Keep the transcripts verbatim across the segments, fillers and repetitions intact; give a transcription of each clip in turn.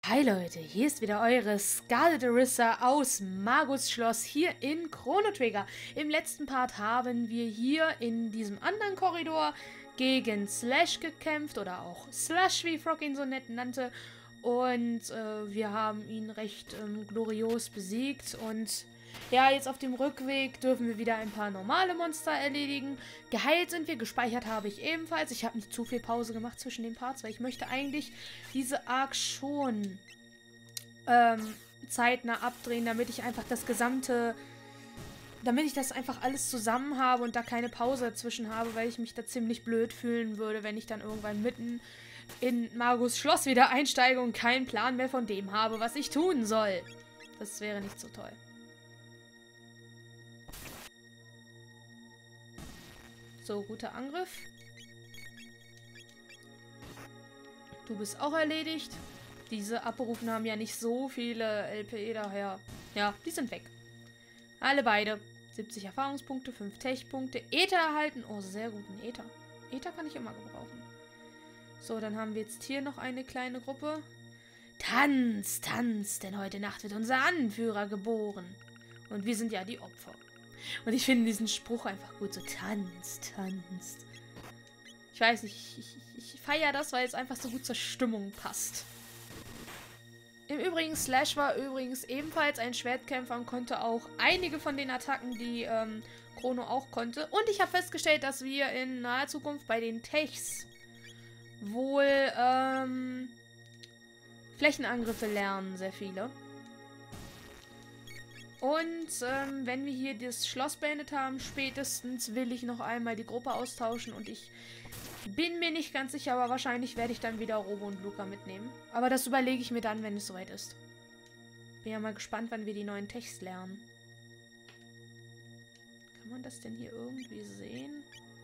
Hi Leute, hier ist wieder eure Scarlet Orisa aus Magus Schloss hier in Chrono Trigger. Im letzten Part haben wir hier in diesem anderen Korridor gegen Slash gekämpft oder auch Slush, wie Frog ihn so nett nannte. Und äh, wir haben ihn recht ähm, glorios besiegt und ja, jetzt auf dem Rückweg dürfen wir wieder ein paar normale Monster erledigen. Geheilt sind wir, gespeichert habe ich ebenfalls. Ich habe nicht zu viel Pause gemacht zwischen den Parts, weil ich möchte eigentlich diese Arc schon ähm, zeitnah abdrehen, damit ich einfach das gesamte, damit ich das einfach alles zusammen habe und da keine Pause dazwischen habe, weil ich mich da ziemlich blöd fühlen würde, wenn ich dann irgendwann mitten in Magus Schloss wieder einsteige und keinen Plan mehr von dem habe, was ich tun soll. Das wäre nicht so toll. So, guter Angriff. Du bist auch erledigt. Diese Abberufen haben ja nicht so viele L P E daher. Ja, die sind weg. Alle beide. siebzig Erfahrungspunkte, fünf Tech-Punkte. Ether erhalten. Oh, sehr guten Ether. Ether kann ich immer gebrauchen. So, dann haben wir jetzt hier noch eine kleine Gruppe. Tanz, tanz, denn heute Nacht wird unser Anführer geboren. Und wir sind ja die Opfer. Und ich finde diesen Spruch einfach gut. So, tanzt, tanzt. Ich weiß nicht, ich, ich, ich feiere das, weil es einfach so gut zur Stimmung passt. Im Übrigen, Slash war übrigens ebenfalls ein Schwertkämpfer und konnte auch einige von den Attacken, die ähm, Chrono auch konnte. Und ich habe festgestellt, dass wir in naher Zukunft bei den Techs wohl ähm, Flächenangriffe lernen, sehr viele. Und ähm, wenn wir hier das Schloss beendet haben, spätestens will ich noch einmal die Gruppe austauschen. Und ich bin mir nicht ganz sicher, aber wahrscheinlich werde ich dann wieder Robo und Luca mitnehmen. Aber das überlege ich mir dann, wenn es soweit ist. Bin ja mal gespannt, wann wir die neuen Techs lernen. Kann man das denn hier irgendwie sehen?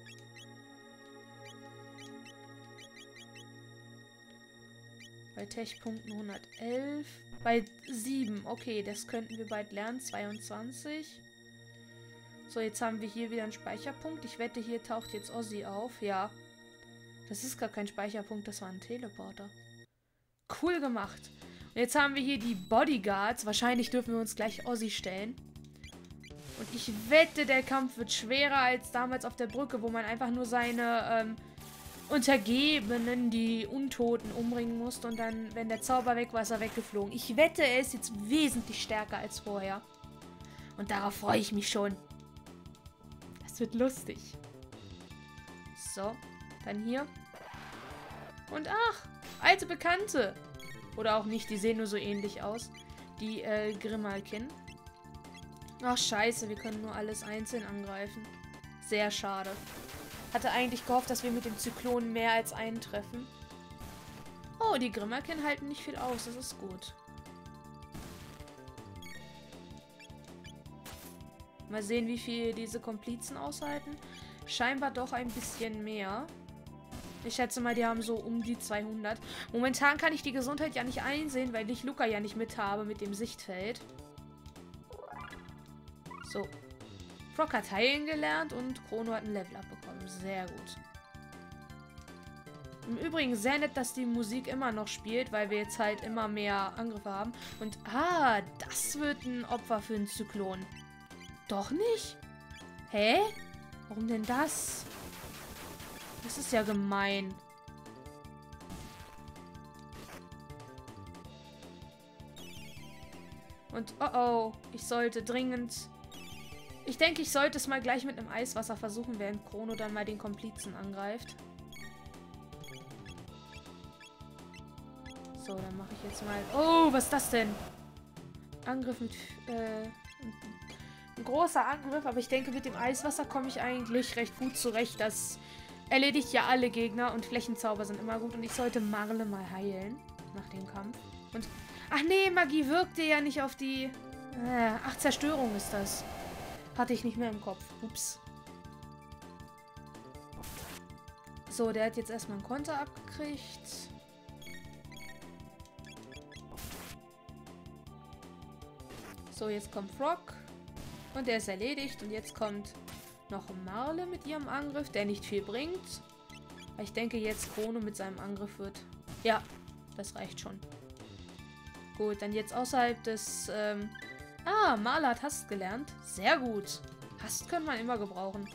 Bei Tech-Punkten hundertelf. Bei sieben. Okay, das könnten wir bald lernen. zweiundzwanzig. So, jetzt haben wir hier wieder einen Speicherpunkt. Ich wette, hier taucht jetzt Ozzy auf. Ja. Das ist gar kein Speicherpunkt, das war ein Teleporter. Cool gemacht. Und jetzt haben wir hier die Bodyguards. Wahrscheinlich dürfen wir uns gleich Ozzy stellen. Und ich wette, der Kampf wird schwerer als damals auf der Brücke, wo man einfach nur seine ähm, Untergebenen, die Untoten, umbringen musste. Und dann, wenn der Zauber weg war, ist er weggeflogen. Ich wette, er ist jetzt wesentlich stärker als vorher. Und darauf freue ich mich schon. Das wird lustig. So, dann hier. Und ach, alte Bekannte. Oder auch nicht, die sehen nur so ähnlich aus. Die äh, Grimalkin. Ach scheiße, wir können nur alles einzeln angreifen. Sehr schade. Hatte eigentlich gehofft, dass wir mit dem Zyklon mehr als einen treffen. Oh, die Grimalkin halten nicht viel aus, das ist gut. Mal sehen, wie viel diese Komplizen aushalten. Scheinbar doch ein bisschen mehr. Ich schätze mal, die haben so um die zweihundert. Momentan kann ich die Gesundheit ja nicht einsehen, weil ich Luca ja nicht mit habe mit dem Sichtfeld. So. Frog hat heilen gelernt und Chrono hat ein Level abbekommen. Sehr gut. Im Übrigen sehr nett, dass die Musik immer noch spielt, weil wir jetzt halt immer mehr Angriffe haben. Und ah, das wird ein Opfer für einen Zyklon. Doch nicht? Hä? Warum denn das? Das ist ja gemein. Und oh oh, ich sollte dringend... Ich denke, ich sollte es mal gleich mit einem Eiswasser versuchen, während Chrono dann mal den Komplizen angreift. So, dann mache ich jetzt mal... Oh, was ist das denn? Angriff mit... Äh, ein großer Angriff, aber ich denke, mit dem Eiswasser komme ich eigentlich recht gut zurecht. Das erledigt ja alle Gegner und Flächenzauber sind immer gut. Und ich sollte Marle mal heilen nach dem Kampf. Und... Ach nee, Magie wirkte ja nicht auf die... Äh, ach, Zerstörung ist das. Hatte ich nicht mehr im Kopf. Ups. So, der hat jetzt erstmal einen Konter abgekriegt. So, jetzt kommt Frog. Und der ist erledigt. Und jetzt kommt noch Marle mit ihrem Angriff, der nicht viel bringt. Ich denke, jetzt Chrono mit seinem Angriff wird... Ja, das reicht schon. Gut, dann jetzt außerhalb des... Ähm ah, Maler hat Hast gelernt. Sehr gut. Hast können wir immer gebrauchen.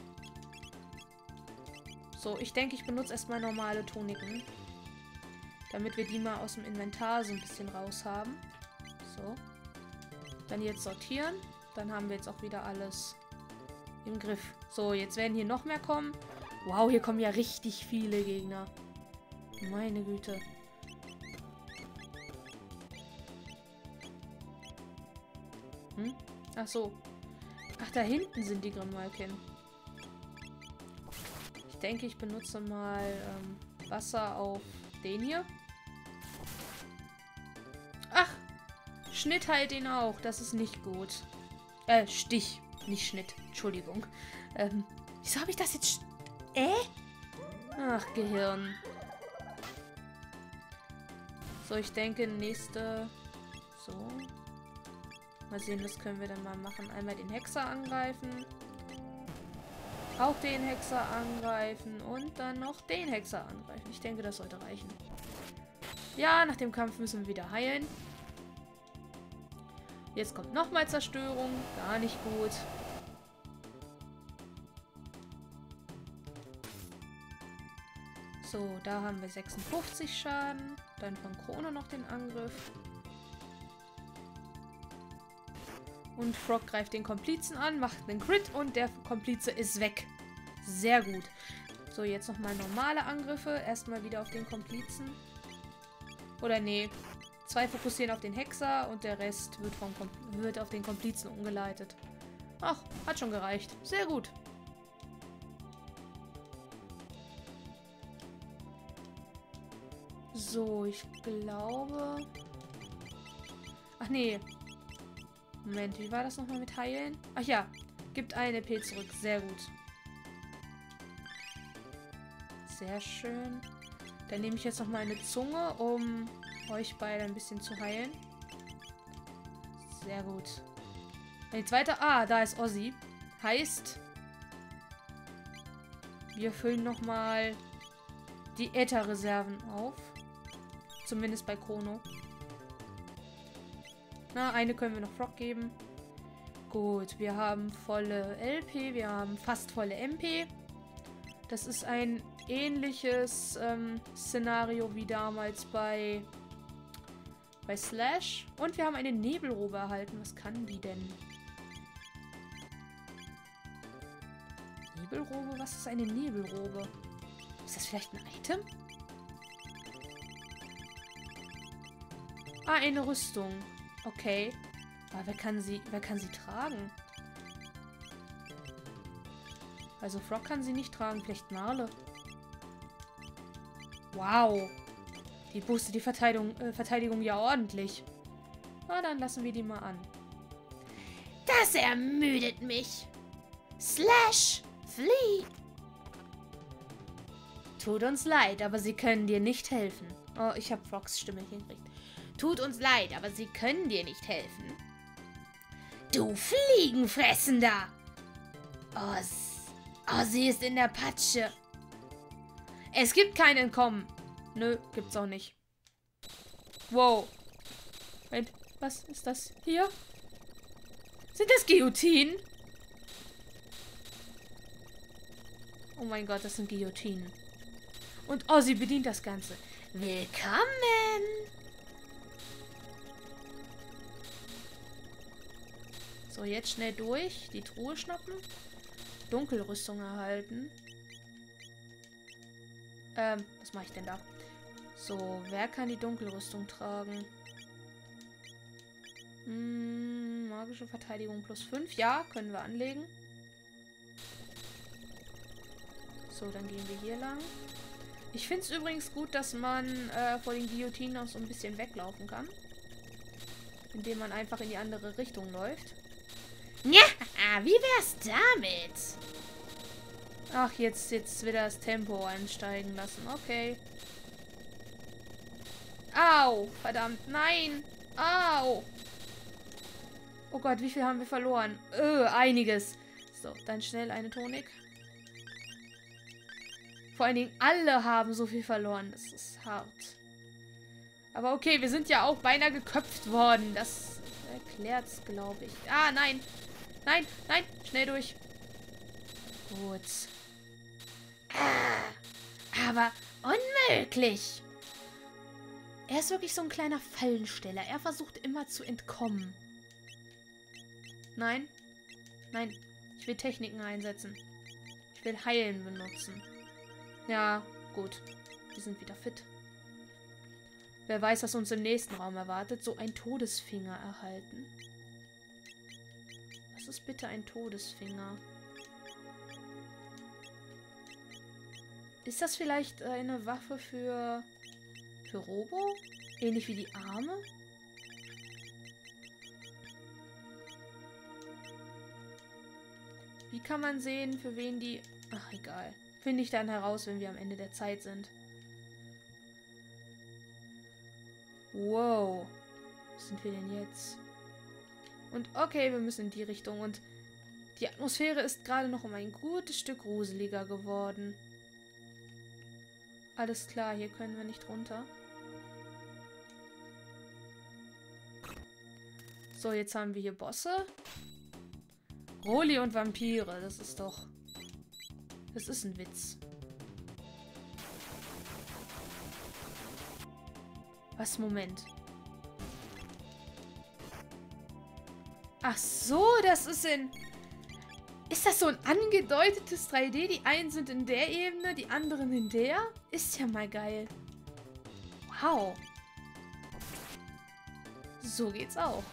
So, ich denke, ich benutze erstmal normale Toniken. Damit wir die mal aus dem Inventar so ein bisschen raus haben. So. Dann jetzt sortieren. Dann haben wir jetzt auch wieder alles im Griff. So, jetzt werden hier noch mehr kommen. Wow, hier kommen ja richtig viele Gegner. Meine Güte. Hm? Ach so. Ach, da hinten sind die Grimalkin. Ich denke, ich benutze mal ähm, Wasser auf den hier. Ach! Schnitt heilt ihn auch. Das ist nicht gut. Äh, Stich. Nicht Schnitt. Entschuldigung. Ähm, wieso habe ich das jetzt... Äh? Ach, Gehirn. So, ich denke, nächste... So. Mal sehen, was können wir dann mal machen. Einmal den Hexer angreifen. Auch den Hexer angreifen. Und dann noch den Hexer angreifen. Ich denke, das sollte reichen. Ja, nach dem Kampf müssen wir wieder heilen. Jetzt kommt nochmal Zerstörung. Gar nicht gut. So, da haben wir sechsundfünfzig Schaden. Dann von Krone noch den Angriff. Und Frog greift den Komplizen an, macht einen Crit und der Komplize ist weg. Sehr gut. So, jetzt nochmal normale Angriffe. Erstmal wieder auf den Komplizen. Oder nee. Zwei fokussieren auf den Hexer und der Rest wird, vom Kom wird auf den Komplizen umgeleitet. Ach, hat schon gereicht. Sehr gut. So, ich glaube... Ach nee. Moment, wie war das nochmal mit Heilen? Ach ja, gibt eine E P zurück. Sehr gut. Sehr schön. Dann nehme ich jetzt nochmal eine Zunge, um euch beide ein bisschen zu heilen. Sehr gut. Und jetzt weiter. Ah, da ist Ozzy. Heißt, wir füllen nochmal die Äther-Reserven auf. Zumindest bei Chrono. Na, eine können wir noch Frog geben. Gut, wir haben volle L P, wir haben fast volle M P. Das ist ein ähnliches ähm, Szenario wie damals bei, bei Slash. Und wir haben eine Nebelrobe erhalten. Was kann die denn? Nebelrobe? Was ist eine Nebelrobe? Ist das vielleicht ein Item? Ah, eine Rüstung. Okay. Aber wer kann sie, wer kann sie tragen? Also Frog kann sie nicht tragen. Vielleicht Marle. Wow. Die boostet die Verteidigung, äh, Verteidigung ja ordentlich. Na, dann lassen wir die mal an. Das ermüdet mich. Slash, flieh. Tut uns leid, aber sie können dir nicht helfen. Oh, ich habe Frogs Stimme hingekriegt. Tut uns leid, aber sie können dir nicht helfen. Du Fliegenfressender! Oz. Ozzy ist in der Patsche. Es gibt kein Entkommen. Nö, gibt's auch nicht. Wow. Moment, was ist das hier? Sind das Guillotinen? Oh mein Gott, das sind Guillotinen. Und Ozzy bedient das Ganze. Willkommen! So, jetzt schnell durch. Die Truhe schnappen. Dunkelrüstung erhalten. Ähm, was mache ich denn da? So, wer kann die Dunkelrüstung tragen? Hm, magische Verteidigung plus fünf. Ja, können wir anlegen. So, dann gehen wir hier lang. Ich finde es übrigens gut, dass man äh, vor den Guillotinen auch so ein bisschen weglaufen kann. Indem man einfach in die andere Richtung läuft. Ja, wie wär's damit? Ach, jetzt, jetzt wieder das Tempo ansteigen lassen. Okay. Au, verdammt, nein. Au. Oh Gott, wie viel haben wir verloren? Öh, einiges. So, dann schnell eine Tonik. Vor allen Dingen, alle haben so viel verloren. Das ist hart. Aber okay, wir sind ja auch beinahe geköpft worden. Das erklärt's, glaube ich. Ah, nein. Nein, nein. Schnell durch. Gut. Ah, aber unmöglich. Er ist wirklich so ein kleiner Fallensteller. Er versucht immer zu entkommen. Nein. Nein. Ich will Techniken einsetzen. Ich will Heilen benutzen. Ja, gut. Wir sind wieder fit. Wer weiß, was uns im nächsten Raum erwartet. So ein Todesfinger erhalten. Was ist bitte ein Todesfinger? Ist das vielleicht eine Waffe für... für Robo? Ähnlich wie die Arme? Wie kann man sehen, für wen die... Ach, egal. Finde ich dann heraus, wenn wir am Ende der Zeit sind. Wow. Was sind wir denn jetzt? Und okay, wir müssen in die Richtung. Und die Atmosphäre ist gerade noch um ein gutes Stück gruseliger geworden. Alles klar, hier können wir nicht runter. So, jetzt haben wir hier Bosse. Roli und Vampire, das ist doch... Das ist ein Witz. Was? Moment. Ach so, das ist in... Ist das so ein angedeutetes drei D? Die einen sind in der Ebene, die anderen in der? Ist ja mal geil. Wow. So geht's auch.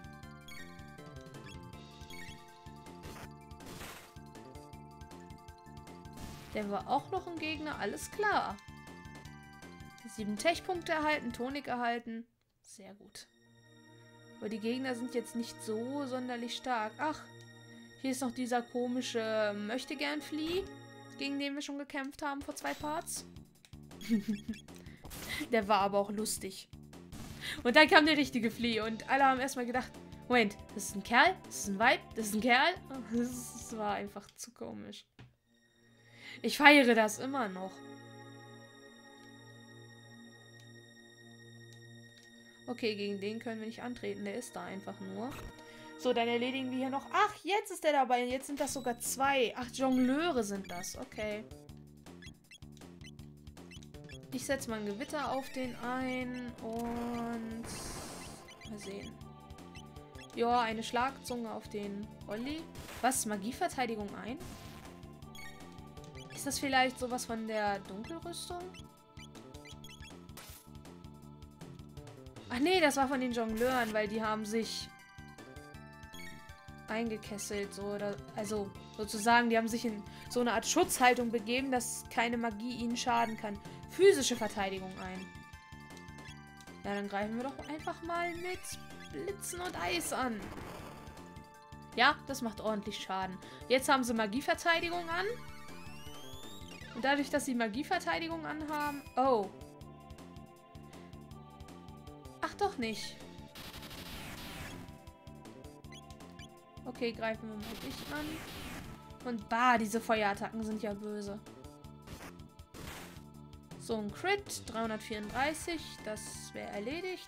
Der war auch noch ein Gegner, alles klar. Sieben Tech-Punkte erhalten, Tonik erhalten. Sehr gut. Aber die Gegner sind jetzt nicht so sonderlich stark. Ach, hier ist noch dieser komische Möchtegern-Flea, gegen den wir schon gekämpft haben vor zwei Parts. Der war aber auch lustig. Und dann kam der richtige Flea und alle haben erstmal gedacht, Moment, das ist ein Kerl, das ist ein Weib, das ist ein Kerl. Das war einfach zu komisch. Ich feiere das immer noch. Okay, gegen den können wir nicht antreten. Der ist da einfach nur. So, dann erledigen wir hier noch... Ach, jetzt ist der dabei. Jetzt sind das sogar zwei. Ach, Jongleure sind das. Okay. Ich setze mal ein Gewitter auf den ein. Und... Mal sehen. Ja, eine Schlagzunge auf den Olli. Was? Magieverteidigung ein? Ist das vielleicht sowas von der Dunkelrüstung? Ach nee, das war von den Jongleuren, weil die haben sich eingekesselt. So, oder, also sozusagen, die haben sich in so eine Art Schutzhaltung begeben, dass keine Magie ihnen schaden kann. Physische Verteidigung ein. Ja, dann greifen wir doch einfach mal mit Blitzen und Eis an. Ja, das macht ordentlich Schaden. Jetzt haben sie Magieverteidigung an. Und dadurch, dass sie Magieverteidigung anhaben... Oh. Ach, doch nicht. Okay, greifen wir mal dich an. Und bah, diese Feuerattacken sind ja böse. So, ein Crit. dreihundertvierunddreißig. Das wäre erledigt.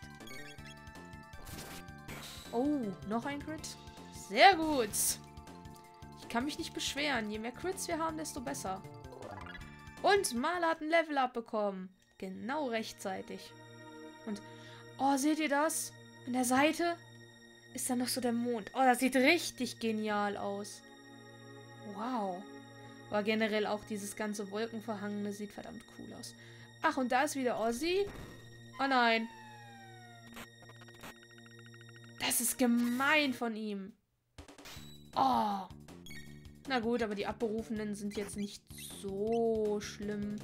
Oh, noch ein Crit. Sehr gut. Ich kann mich nicht beschweren. Je mehr Crits wir haben, desto besser. Und Marla hat ein Level-Up bekommen. Genau rechtzeitig. Und, oh, seht ihr das? An der Seite ist dann noch so der Mond. Oh, das sieht richtig genial aus. Wow. Aber generell auch dieses ganze Wolkenverhangene sieht verdammt cool aus. Ach, und da ist wieder Ozzy. Oh nein. Das ist gemein von ihm. Oh. Na gut, aber die Abberufenen sind jetzt nicht so schlimm.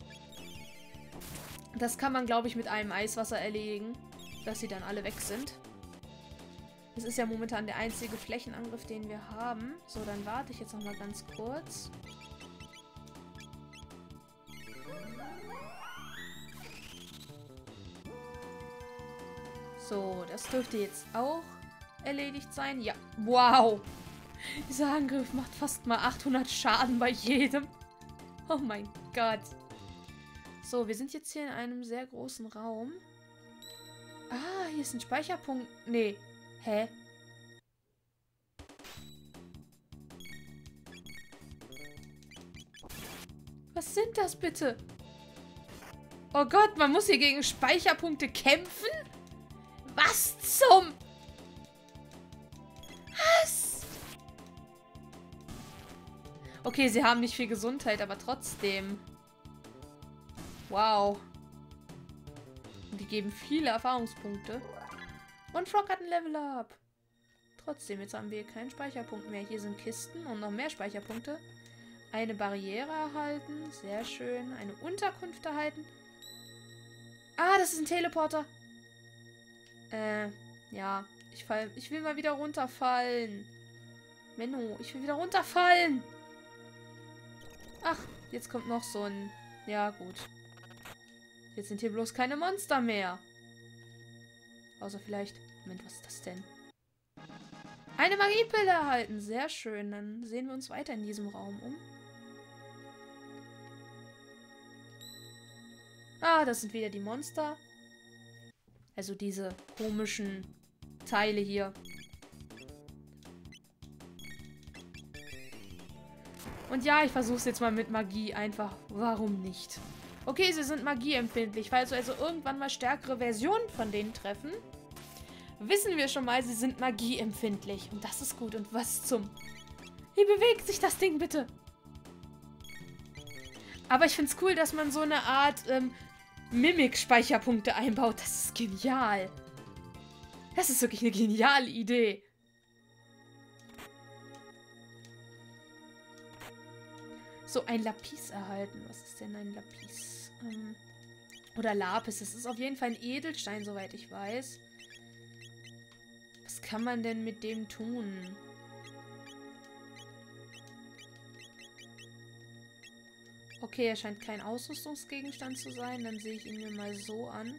Das kann man, glaube ich, mit einem Eiswasser erledigen, dass sie dann alle weg sind. Das ist ja momentan der einzige Flächenangriff, den wir haben. So, dann warte ich jetzt noch mal ganz kurz. So, das dürfte jetzt auch erledigt sein. Ja, wow. Dieser Angriff macht fast mal achthundert Schaden bei jedem. Oh mein Gott. So, wir sind jetzt hier in einem sehr großen Raum. Ah, hier ist ein Speicherpunkt. Nee. Hä? Was sind das bitte? Oh Gott, man muss hier gegen Speicherpunkte kämpfen? Was zum... Was? Okay, sie haben nicht viel Gesundheit, aber trotzdem. Wow. Und die geben viele Erfahrungspunkte. Und Frog hat ein Level-Up. Trotzdem, jetzt haben wir hier keinen Speicherpunkt mehr. Hier sind Kisten und noch mehr Speicherpunkte. Eine Barriere erhalten. Sehr schön. Eine Unterkunft erhalten. Ah, das ist ein Teleporter. Äh, ja. Ich fall, ich will mal wieder runterfallen. Menno, ich will wieder runterfallen. Ach, jetzt kommt noch so ein... Ja, gut. Jetzt sind hier bloß keine Monster mehr. Außer vielleicht... Moment, was ist das denn? Eine Magiepille erhalten. Sehr schön. Dann sehen wir uns weiter in diesem Raum um. Ah, das sind wieder die Monster. Also diese komischen Teile hier. Und ja, ich versuche es jetzt mal mit Magie. Einfach, warum nicht? Okay, sie sind magieempfindlich. Falls wir also irgendwann mal stärkere Versionen von denen treffen, wissen wir schon mal, sie sind magieempfindlich. Und das ist gut. Und was zum... Wie bewegt sich das Ding bitte? Aber ich finde es cool, dass man so eine Art ähm, Mimik-Speicherpunkte einbaut. Das ist genial. Das ist wirklich eine geniale Idee. So, ein Lapis erhalten. Was ist denn ein Lapis? Ähm, oder Lapis. Das ist auf jeden Fall ein Edelstein, soweit ich weiß. Was kann man denn mit dem tun? Okay, er scheint kein Ausrüstungsgegenstand zu sein. Dann sehe ich ihn mir mal so an.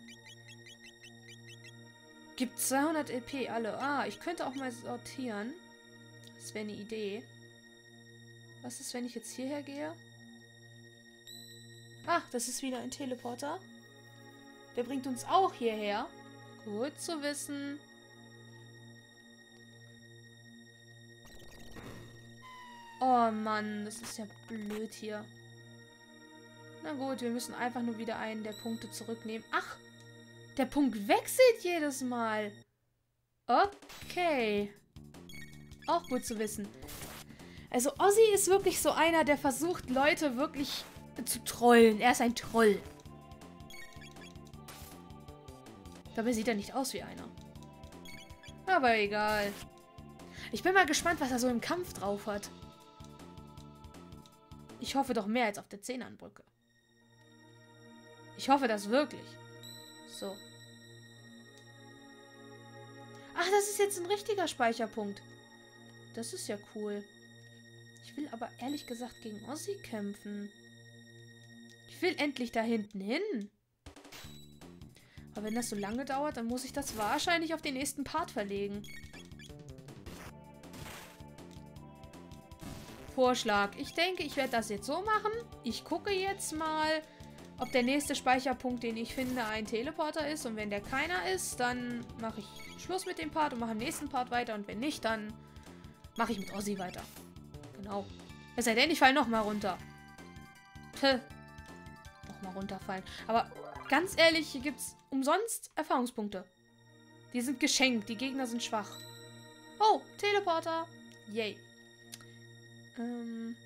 Gibt zweihundert L P alle. Ah, ich könnte auch mal sortieren. Das wäre eine Idee. Was ist, wenn ich jetzt hierher gehe? Ach, das ist wieder ein Teleporter. Der bringt uns auch hierher. Gut zu wissen. Oh Mann, das ist ja blöd hier. Na gut, wir müssen einfach nur wieder einen der Punkte zurücknehmen. Ach, der Punkt wechselt jedes Mal. Okay. Auch gut zu wissen. Also Ozzy ist wirklich so einer, der versucht, Leute wirklich zu trollen. Er ist ein Troll. Dabei sieht er nicht aus wie einer. Aber egal. Ich bin mal gespannt, was er so im Kampf drauf hat. Ich hoffe doch mehr als auf der Zehnernbrücke. Ich hoffe das wirklich. So. Ach, das ist jetzt ein richtiger Speicherpunkt. Das ist ja cool. Ich will aber ehrlich gesagt gegen Ozzy kämpfen. Ich will endlich da hinten hin. Aber wenn das so lange dauert, dann muss ich das wahrscheinlich auf den nächsten Part verlegen. Vorschlag. Ich denke, ich werde das jetzt so machen. Ich gucke jetzt mal, ob der nächste Speicherpunkt, den ich finde, ein Teleporter ist. Und wenn der keiner ist, dann mache ich Schluss mit dem Part und mache im nächsten Part weiter. Und wenn nicht, dann mache ich mit Ozzy weiter. Genau. Es sei denn, ich falle nochmal runter. Puh. Nochmal runterfallen. Aber ganz ehrlich, hier gibt es umsonst Erfahrungspunkte. Die sind geschenkt. Die Gegner sind schwach. Oh, Teleporter. Yay. Ähm...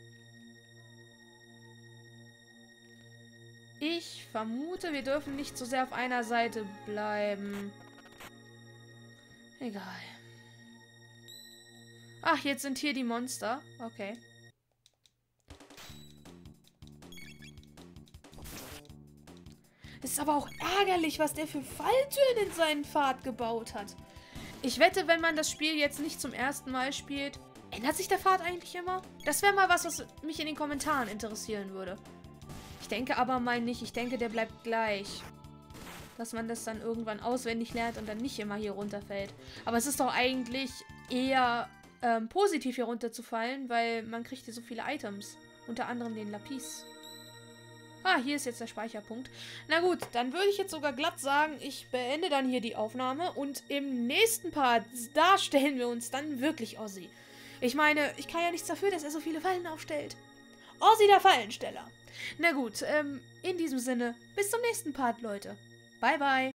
Ich vermute, wir dürfen nicht so sehr auf einer Seite bleiben. Egal. Ach, jetzt sind hier die Monster. Okay. Es ist aber auch ärgerlich, was der für Falltüren in seinen Pfad gebaut hat. Ich wette, wenn man das Spiel jetzt nicht zum ersten Mal spielt, ändert sich der Pfad eigentlich immer? Das wäre mal was, was mich in den Kommentaren interessieren würde. Ich denke aber mal nicht. Ich denke, der bleibt gleich. Dass man das dann irgendwann auswendig lernt und dann nicht immer hier runterfällt. Aber es ist doch eigentlich eher ähm, positiv hier runterzufallen, weil man kriegt hier so viele Items. Unter anderem den Lapis. Ah, hier ist jetzt der Speicherpunkt. Na gut, dann würde ich jetzt sogar glatt sagen, ich beende dann hier die Aufnahme und im nächsten Part, da stellen wir uns dann wirklich Ozzy. Ich meine, ich kann ja nichts dafür, dass er so viele Fallen aufstellt. Ozzy, der Fallensteller. Na gut, ähm, in diesem Sinne, bis zum nächsten Part, Leute. Bye, bye.